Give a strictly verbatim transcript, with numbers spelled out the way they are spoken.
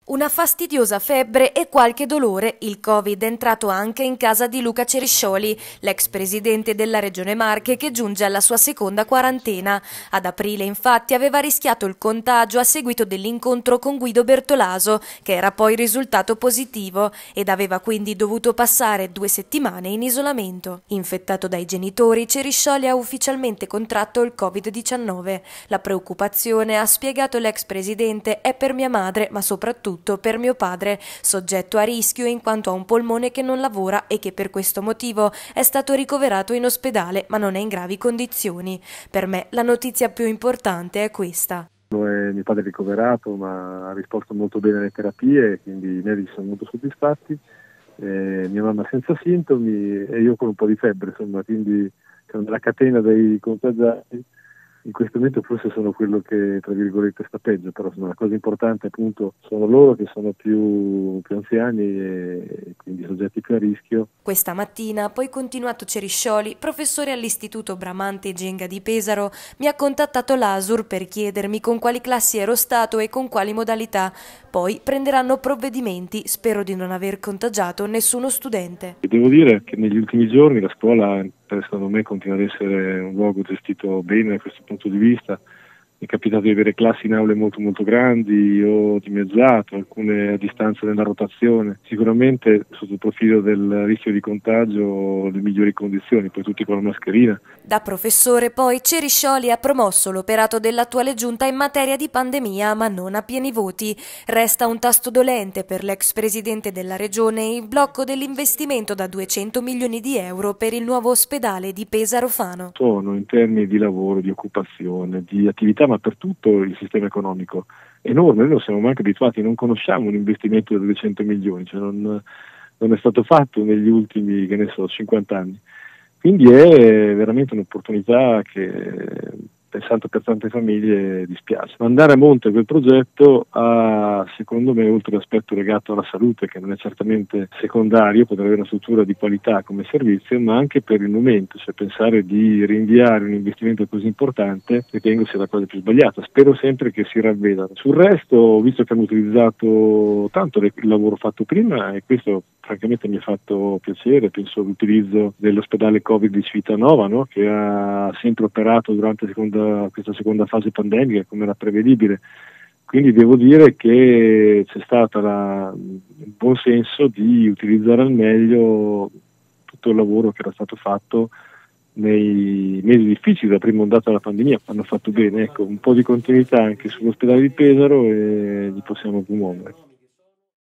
Una fastidiosa febbre e qualche dolore, il Covid è entrato anche in casa di Luca Ceriscioli, l'ex presidente della Regione Marche che giunge alla sua seconda quarantena. Ad aprile infatti aveva rischiato il contagio a seguito dell'incontro con Guido Bertolaso, che era poi risultato positivo ed aveva quindi dovuto passare due settimane in isolamento. Infettato dai genitori, Ceriscioli ha ufficialmente contratto il Covid diciannove. La preoccupazione, ha spiegato l'ex presidente, è per mia madre, ma soprattutto per mio padre, soggetto a rischio in quanto ha un polmone che non lavora e che per questo motivo è stato ricoverato in ospedale ma non è in gravi condizioni. Per me la notizia più importante è questa. Mio padre è ricoverato ma ha risposto molto bene alle terapie, quindi i medici sono molto soddisfatti, eh, mia mamma senza sintomi e io con un po' di febbre, insomma, quindi siamo nella catena dei contagiati. In questo momento forse sono quello che, tra virgolette, sta peggio, però insomma, la cosa importante appunto sono loro che sono più, più anziani e quindi soggetti più a rischio. Questa mattina ha poi continuato Ceriscioli, professore all'Istituto Bramante Genga di Pesaro, mi ha contattato l'A S U R per chiedermi con quali classi ero stato e con quali modalità. Poi prenderanno provvedimenti, spero di non aver contagiato nessuno studente. E devo dire che negli ultimi giorni la scuola, secondo me, continua ad essere un luogo gestito bene da questo punto di vista. Mi è capitato di avere classi in aule molto molto grandi o dimezzato, alcune a distanza nella rotazione. Sicuramente sotto il profilo del rischio di contagio le migliori condizioni, poi tutti con la mascherina. Da professore poi Ceriscioli ha promosso l'operato dell'attuale giunta in materia di pandemia, ma non a pieni voti. Resta un tasto dolente per l'ex presidente della regione il blocco dell'investimento da duecento milioni di euro per il nuovo ospedale di Pesaro Fano. Sono in termini di lavoro, di occupazione, di attività, ma per tutto il sistema economico enorme. Noi non siamo mai abituati, non conosciamo un investimento da duecento milioni, cioè non, non è stato fatto negli ultimi, che ne so, cinquanta anni. Quindi è veramente un'opportunità che, pensando per tante famiglie, dispiace. Andare a monte quel progetto ha, secondo me, oltre all'aspetto legato alla salute, che non è certamente secondario, poter avere una struttura di qualità come servizio, ma anche per il momento, cioè pensare di rinviare un investimento così importante, ritengo sia la cosa più sbagliata. Spero sempre che si ravvedano. Sul resto, ho visto che hanno utilizzato tanto il lavoro fatto prima e questo francamente mi ha fatto piacere. Penso all'utilizzo dell'ospedale Covid di Civitanova, no? Che ha sempre operato durante la seconda, questa seconda fase pandemica come era prevedibile. Quindi devo dire che c'è stato il buon senso di utilizzare al meglio tutto il lavoro che era stato fatto nei mesi difficili della prima ondata della pandemia. Hanno fatto bene, ecco, un po' di continuità anche sull'ospedale di Pesaro e li possiamo promuovere.